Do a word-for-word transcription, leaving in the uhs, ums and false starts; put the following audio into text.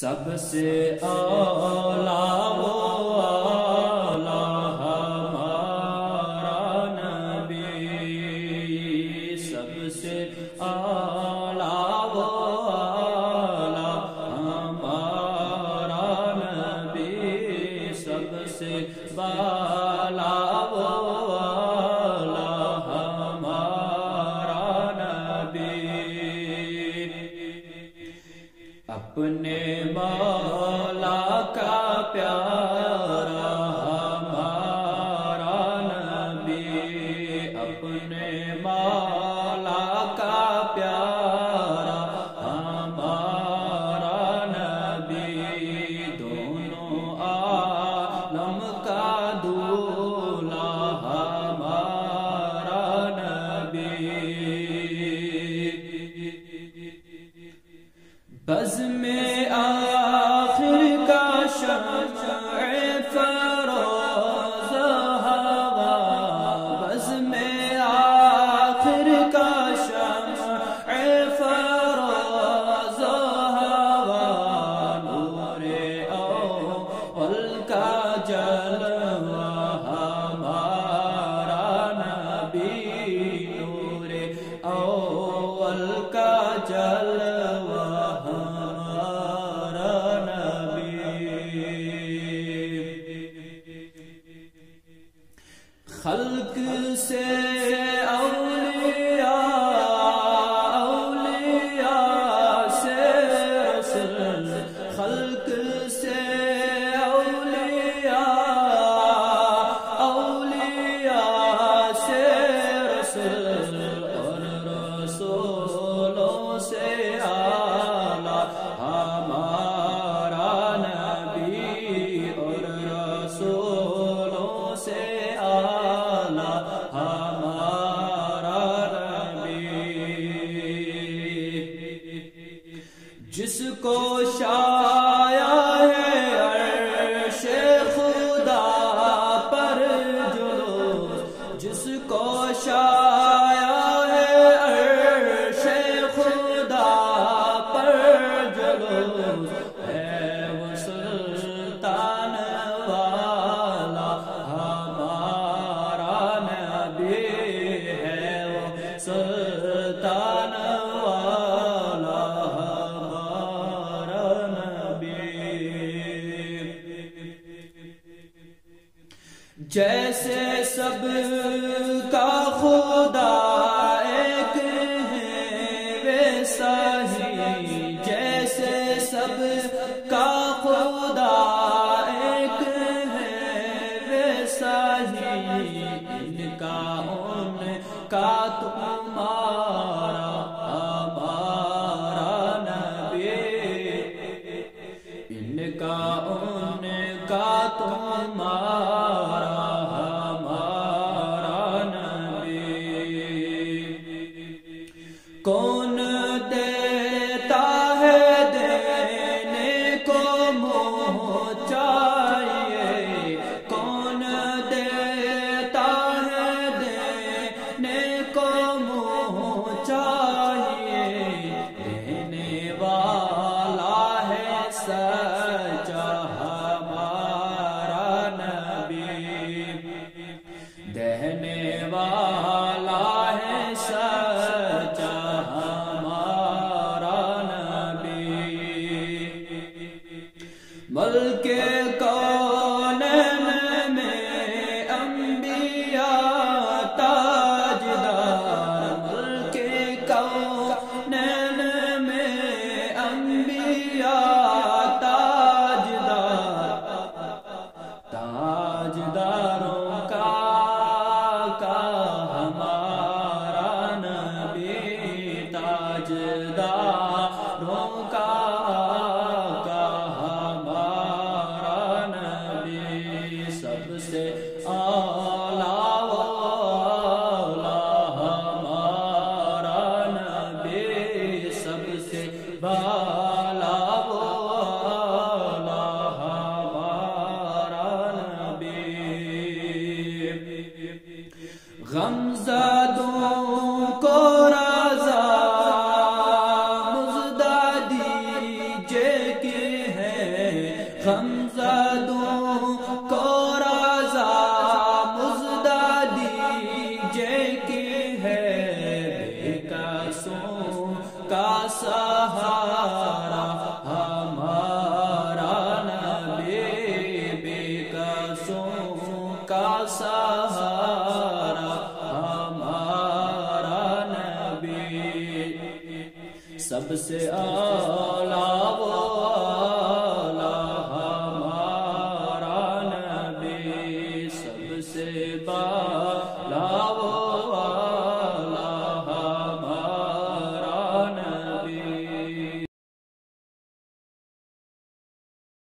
سب سے اعلیٰ و اعلیٰ ہمارا نبی، سب سے اعلیٰ و اعلیٰ ہمارا نبی، سب سے بالا و اعلیٰ ہمارا نبی، اپنے مولا کا پیارا ہمارا نبی، اپنے مولا کا پیارا ہمارا نبی، دونوں عالم کا دولا ہمارا نبی، بز میں آخر کا شمع فروز ہوا، بز میں آخر کا شمع فروز ہوا، نور اول کا جلوہ ہمارا نبی، نور اول کا جلوہ خلق سے اولیاء، اولیاء سے رسول، خلق سے اولیاء، اولیاء سے رسول، اور رسولوں سے اعلیٰ ہمارا نبی، اور رسولوں سے ہمارا نبی، جس کو شایا ہے عرش خدا پر جلوس، جس کو شایا ہے عرش خدا پر جلوس، ہے وہ سلطان والا ہمارا نبی، ہے وہ سلطان والا ہمارا نبی، جیسے سب کا خدا ایک ہے ویسا ہی، جیسے سب کا خدا ایک ہے ویسا ہی، ان کا ان کا تمہارا ہمارا نبی، ان کا ان کا تمہارا ہمارا نبی، کون دیتا ہے دینے کو منہ چاہیے، کون دیتا ہے دینے کو منہ چاہیے، دینے والا ہے سچا ہمارا نبی، دینے والا ہے سچا ہمارا نبی، ملک کونین میں انبیاء تاجدار، ملک کونین میں انبیاء تاجدار، تاجداروں کا کا ہمارا نبی، تاجداروں کا کا ہمارا نبی، سب سے اعلیٰ و اعلیٰ ہمارا نبی، سب سے بالا و اعلیٰ ہمارا نبی، غمزدوں کو رضا مزدہ دیجے کہ غمزدوں کو رضا مژدہ دیجئے کہ ہے بے کسوں کا سہارا ہمارا نبی، بے کسوں کا سہارا ہمارا نبی، سب سے